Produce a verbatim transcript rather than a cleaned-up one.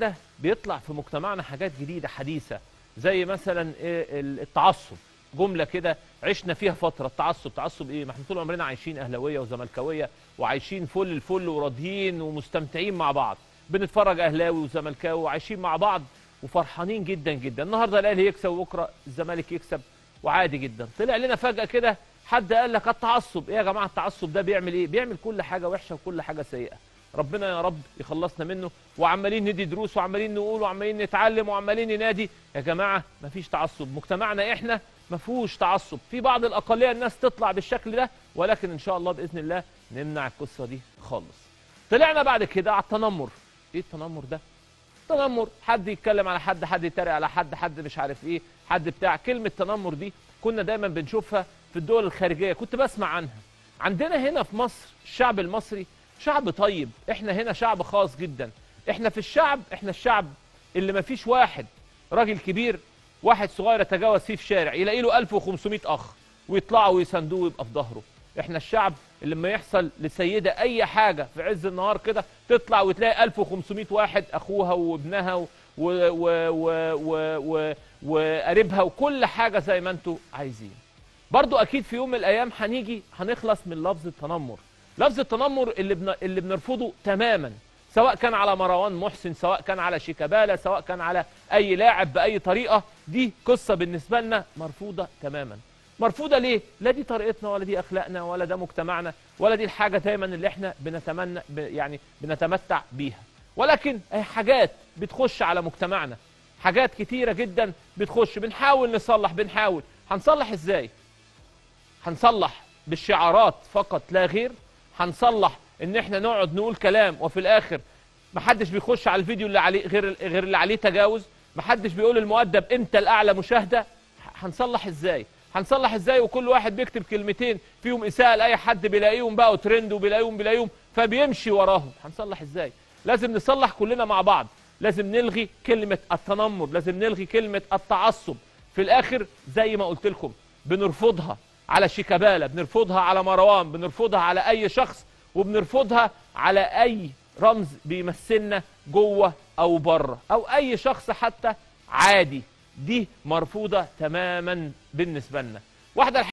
ده بيطلع في مجتمعنا حاجات جديدة حديثة، زي مثلا التعصب. جملة كده عشنا فيها فترة. التعصب تعصب ايه؟ ما احنا طول عمرنا عايشين اهلاوية وزملكاوية وعايشين فل الفل وراضيين ومستمتعين مع بعض، بنتفرج اهلاوي وزملكاوي وعايشين مع بعض وفرحانين جدا جدا. النهارده الاهلي يكسب وبكره الزمالك يكسب وعادي جدا. طلع لنا فجأة كده حد قال لك التعصب. ايه يا جماعة التعصب ده بيعمل ايه؟ بيعمل كل حاجة وحشة وكل حاجة سيئة. ربنا يا رب يخلصنا منه. وعمالين ندي دروس وعمالين نقول وعمالين نتعلم وعمالين ننادي. يا جماعة مفيش تعصب. مجتمعنا احنا مفهوش تعصب. في بعض الأقلية الناس تطلع بالشكل ده، ولكن إن شاء الله بإذن الله نمنع القصة دي خالص. طلعنا بعد كده على التنمر. ايه التنمر ده؟ تنمر، حد يتكلم على حد، حد يتريق على حد، حد مش عارف ايه، حد بتاع. كلمة تنمر دي كنا دايما بنشوفها في الدول الخارجية، كنت بسمع عنها. عندنا هنا في مصر الشعب المصري شعب طيب. احنا هنا شعب خاص جدا. احنا في الشعب، احنا الشعب اللي ما فيش واحد راجل كبير واحد صغير يتجاوز فيه في شارع يلاقي له ألف وخمسمائة اخ ويطلعوا ويساندوه ويبقى في ظهره. احنا الشعب اللي لما يحصل لسيده اي حاجه في عز النهار كده تطلع وتلاقي ألف وخمسمائة واحد اخوها وابنها وقريبها وكل حاجه زي ما انتم عايزين. برضو اكيد في يوم من الايام هنيجي هنخلص من لفظ التنمر. لفظ التنمر اللي بن... اللي بنرفضه تماما، سواء كان على مروان محسن، سواء كان على شيكابالا، سواء كان على اي لاعب باي طريقه. دي قصه بالنسبه لنا مرفوضه تماما. مرفوضه ليه؟ لا دي طريقتنا ولا دي اخلاقنا ولا ده مجتمعنا ولا دي الحاجه دايما اللي احنا بنتمنى ب... يعني بنتمتع بيها. ولكن اي حاجات بتخش على مجتمعنا، حاجات كتيره جدا بتخش. بنحاول نصلح، بنحاول. هنصلح ازاي؟ هنصلح بالشعارات فقط لا غير؟ هنصلح ان احنا نقعد نقول كلام وفي الاخر محدش بيخش على الفيديو اللي عليه غير غير اللي عليه تجاوز، محدش بيقول المؤدب انت الاعلى مشاهده؟ هنصلح ازاي؟ هنصلح ازاي وكل واحد بيكتب كلمتين فيهم اساءه لاي حد بيلاقيهم بقوا ترند وبيلاقيهم بيلاقيهم فبيمشي وراهم؟ هنصلح ازاي؟ لازم نصلح كلنا مع بعض. لازم نلغي كلمه التنمر، لازم نلغي كلمه التعصب. في الاخر زي ما قلت لكم بنرفضها على شيكابالا، بنرفضها على مروان، بنرفضها على اي شخص، وبنرفضها على اي رمز بيمثلنا جوه او بره او اي شخص حتى عادي. دي مرفوضه تماما بالنسبه لنا. واحده